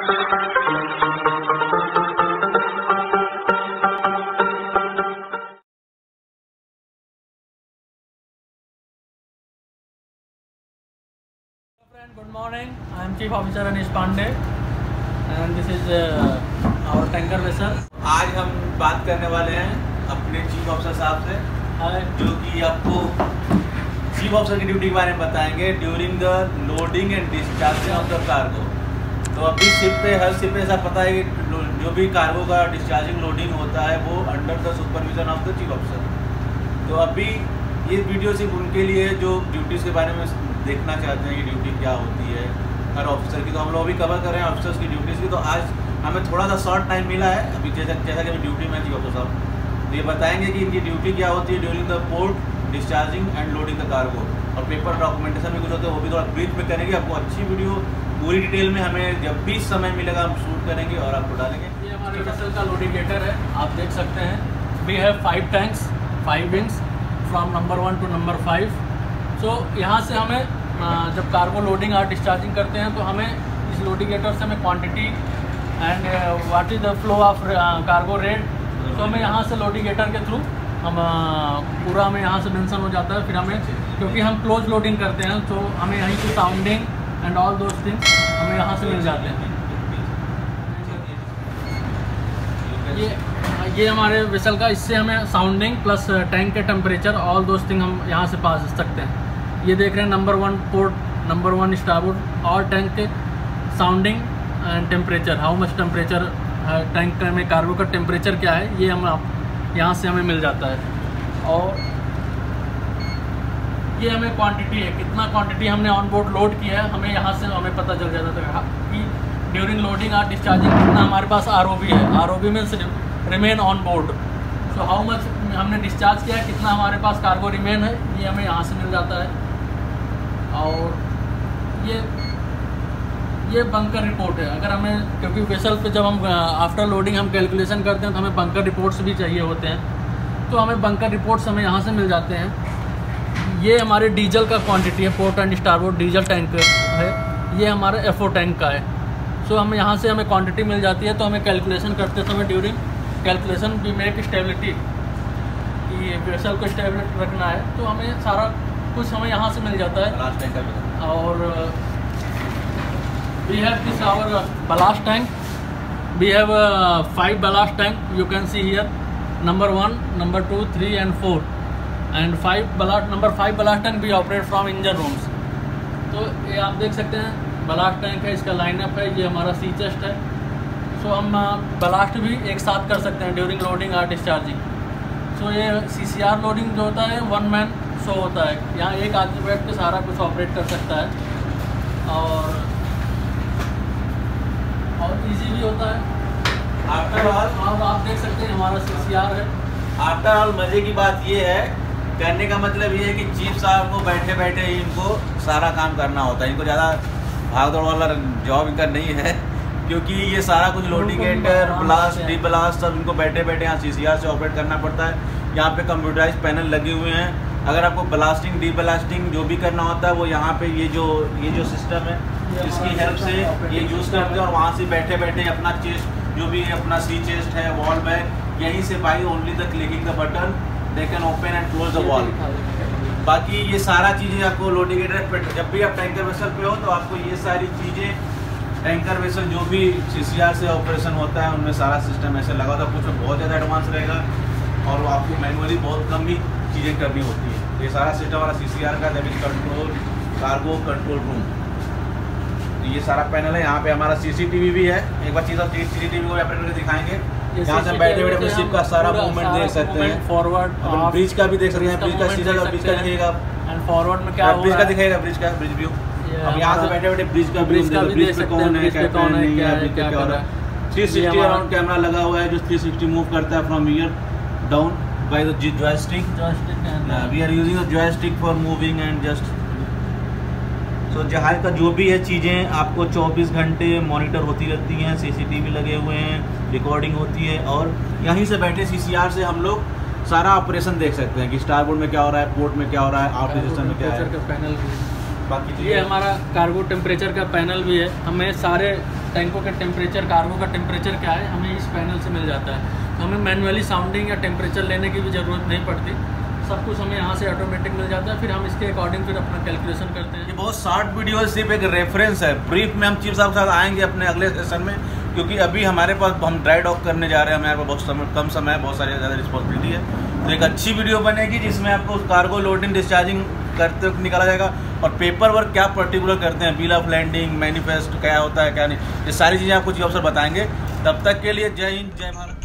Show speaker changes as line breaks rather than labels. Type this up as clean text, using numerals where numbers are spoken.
Good morning. I am Chief Officer Anish Pandey, and this is our tanker vessel.
आज हम बात करने वाले हैं अपने चीफ ऑफिसर साहब से, जो कि आपको चीफ ऑफिसर की ड्यूटी के बारे में बताएंगे during the loading and discharging of the cargo. तो अभी शिप पे, हर शिप पे ऐसा पता है कि जो भी कार्गो का डिस्चार्जिंग लोडिंग होता है वो under the supervision of the chief officer. तो अभी ये वीडियो सिर्फ उनके लिए जो ड्यूटीज़ के बारे में देखना चाहते हैं कि ड्यूटी क्या होती है हर ऑफिसर की। तो हम लोग अभी कवर कर रहे हैं ऑफिसर्स की ड्यूटीज़ की। तो आज हमें थोड़ा सा शॉर्ट टाइम मिला है अभी, जैसा कि अभी ड्यूटी में चीफ ऑफिसर साहब ये बताएंगे कि इनकी ड्यूटी क्या होती है during the port discharging and loading the cargo, और पेपर डॉक्यूमेंटेशन भी कुछ होता है वो भी थोड़ा ब्रीफ में करेंगे। आपको अच्छी वीडियो पूरी डिटेल में हमें जब भी समय मिलेगा हम शूट करेंगे और आपको डालेंगे।
ये हमारे वेसल का लोडिकेटर है, आप देख सकते हैं। We have 5 tanks, 5 wings from number 1 to number 5। So यहाँ से हमें जब कार्गो लोडिंग और डिस्चार्जिंग करते हैं तो हमें इस लोडिकेटर से हमें quantity and what is the flow of cargo rate, तो हमें यहाँ से लोडिकेटर के थ्रू हम पूरा हमें यहाँ से मेंशन हो जाता है। फिर हमें, क्योंकि हम क्लोज लोडिंग करते हैं तो हमें यहीं से sounding and all those things हमें यहाँ से मिल जाते हैं। ये हमारे वेसल का, इससे हमें साउंडिंग प्लस टैंक के टेम्परेचर ऑल दोज थिंग हम यहाँ से पास सकते हैं। ये देख रहे हैं नंबर 1 पोर्ट, नंबर 1 स्टारबोर्ड और टैंक के sounding and temperature, how much temperature tank में कार्गो का टेम्परेचर क्या है, ये हम यहाँ से हमें मिल जाता है। और ये हमें क्वांटिटी है, कितना क्वांटिटी हमने ऑन बोर्ड लोड किया है हमें यहाँ से हमें पता चल जाता है कि ड्यूरिंग लोडिंग और डिस्चार्जिंग कितना हमारे पास ROB है। ROB means remain on board. So how much हमने डिस्चार्ज किया है, कितना हमारे पास कार्गो रिमेन है, ये हमें यहाँ से मिल जाता है। और ये बंकर रिपोर्ट है। अगर हमें, क्योंकि वेसल पे जब हम आफ्टर लोडिंग हम कैलकुलेशन करते हैं तो हमें बंकर रिपोर्ट्स भी चाहिए होते हैं, तो हमें बंकर रिपोर्ट्स हमें यहाँ से मिल जाते हैं। ये हमारे डीजल का क्वांटिटी है, port and starboard diesel tank है, ये हमारा FO टैंक का है। सो हमें यहाँ से हमें क्वांटिटी मिल जाती है। तो हमें कैलकुलेशन करते समय during calculation we make stability, कि वेसल को स्टेबल रखना है, तो हमें सारा कुछ हमें यहाँ से मिल जाता है। और we have this our ballast tank, we have 5 ballast tank, you can see here number 1, number 2, 3 and 4 and 5 number 5 ballast tank भी ऑपरेट फ्रॉम इंजन रूम्स। तो ये आप देख सकते हैं बलास्ट टैंक है, इसका लाइनअप है, ये हमारा सी चेस्ट है। सो हम बलास्ट भी एक साथ कर सकते हैं ड्यूरिंग लोडिंग और डिस्चार्जिंग। सो ये CCR लोडिंग जो होता है 1 मैन शो होता है, यहाँ एक आदमी बैठ के सारा कुछ ऑपरेट कर सकता है और इजी भी होता है।
आफ्टर ऑल
आप देख सकते हैं हमारा CCR है।
आफ्टर ऑल मज़े की बात ये है, करने का मतलब ये है कि चीफ साहब को बैठे बैठे ही इनको सारा काम करना होता है। इनको ज़्यादा भागदौड़ वाला जॉब इनका नहीं है, क्योंकि ये सारा कुछ लोडिकेटर, ब्लास्ट, डी ब्लास्ट सब इनको बैठे बैठे यहाँ CCR से ऑपरेट करना पड़ता है। यहाँ पे कंप्यूटराइज पैनल लगे हुए हैं। अगर आपको ब्लास्टिंग, डी ब्लास्टिंग जो भी करना होता है वो यहाँ पे ये जो सिस्टम है इसकी हेल्प से ये यूज़ करते हैं, और वहाँ से बैठे बैठे अपना चेस्ट जो भी अपना सी चेस्ट है, वॉल बैग, यहीं से by only the clicking the button they can open and close the valve. बाकी ये सारा चीज़ें आपको लोडिकेटर पे, जब भी आप टैंकर वेसल पे हो तो आपको ये सारी चीज़ें, टैंकर वेसल जो भी CCR से ऑपरेशन होता है उनमें सारा सिस्टम ऐसे लगा होता है। कुछ में बहुत ज़्यादा एडवांस रहेगा और आपको मैनुअली बहुत कम ही चीज़ें करनी होती है। ये सारा सिस्टम हमारा CCR का, that is control cargo control room. तो ये सारा पैनल है। यहाँ पे हमारा CCTV भी है। एक बार चीज़ CCTV को ऑपरेट करके दिखाएंगे। यहाँ से बैठे बैठे अपने शिप का सारा मूवमेंट देख सकते हैं, फॉरवर्ड, ब्रिज का भी देख सकते हैं, ब्रिज का सीधा ब्रिज का दिखेगा,
एंड फॉरवर्ड में क्या
ब्रिज का दिखेगा, ब्रिज व्यू। अब यहाँ से बैठे बैठे ब्रिज का ब्रिज पे कौन है, क्या है, क्या हो रहा है। 360 अराउंड कैमरा लगा हुआ है जो 360 मूव करता है from here down by the joystick. We are using the joystick for moving and just तो जहाज का जो भी है चीज़ें आपको 24 घंटे मॉनिटर होती रहती हैं, CCTV लगे हुए हैं, रिकॉर्डिंग होती है, और यहीं से बैठे CCR से हम लोग सारा ऑपरेशन देख सकते हैं कि स्टारबोर्ड में क्या हो रहा है, पोर्ट में क्या हो रहा है, आउट सिस्टम में क्या है।
पैनल बाकी ये हमारा कार्गो टेम्परेचर का पैनल भी है। हमें सारे टैंकों के टेम्परेचर, कार्गो का टेम्परेचर क्या है, हमें इस पैनल से मिल जाता है। तो हमें मैनुअली साउंडिंग या टेम्परेचर लेने की भी ज़रूरत नहीं पड़ती, सब कुछ हमें यहाँ से ऑटोमेटिक मिल जाता है। फिर हम इसके अकॉर्डिंग फिर अपना कैलकुलेशन करते हैं।
ये बहुत शॉर्ट वीडियो है, सिर्फ एक रेफरेंस है। ब्रीफ में हम चीफ साहब के साथ आएंगे अपने अगले सेशन में, क्योंकि अभी हमारे पास हम ड्राई डॉक करने जा रहे हैं, हमारे पास बहुत कम समय है, बहुत सारी ज़्यादा रिस्पॉन्सिबिलिटी है। तो एक अच्छी वीडियो बनेगी जिसमें आपको कार्गो लोडिंग डिस्चार्जिंग करते वक्त निकाला जाएगा, और पेपर वर्क क्या पर्टिकुलर करते हैं, बिल ऑफ लैंडिंग, मैनिफेस्ट क्या होता है क्या नहीं, ये सारी चीज़ें आपको चीफ ऑफिसर बताएंगे। तब तक के लिए जय हिंद, जय भारत।